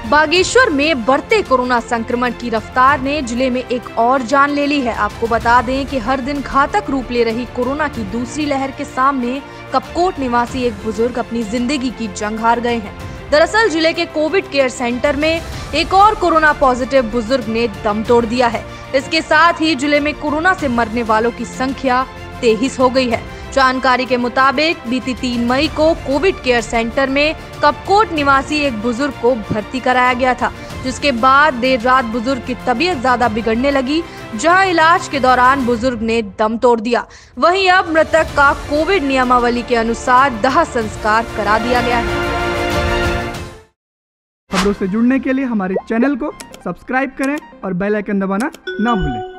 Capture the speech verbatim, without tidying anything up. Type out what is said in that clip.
बागेश्वर में बढ़ते कोरोना संक्रमण की रफ्तार ने जिले में एक और जान ले ली है। आपको बता दें कि हर दिन घातक रूप ले रही कोरोना की दूसरी लहर के सामने कपकोट निवासी एक बुजुर्ग अपनी जिंदगी की जंग हार गए हैं। दरअसल जिले के कोविड केयर सेंटर में एक और कोरोना पॉजिटिव बुजुर्ग ने दम तोड़ दिया है। इसके साथ ही जिले में कोरोना से मरने वालों की संख्या तेईस हो गई है। जानकारी के मुताबिक बीती तीन मई को कोविड केयर सेंटर में कपकोट निवासी एक बुजुर्ग को भर्ती कराया गया था, जिसके बाद देर रात बुजुर्ग की तबीयत ज्यादा बिगड़ने लगी, जहां इलाज के दौरान बुजुर्ग ने दम तोड़ दिया। वहीं अब मृतक का कोविड नियमावली के अनुसार दाह संस्कार करा दिया गया है। खबरों से जुड़ने के लिए हमारे चैनल को सब्सक्राइब करें और बेल आइकन दबाना ना भूलें।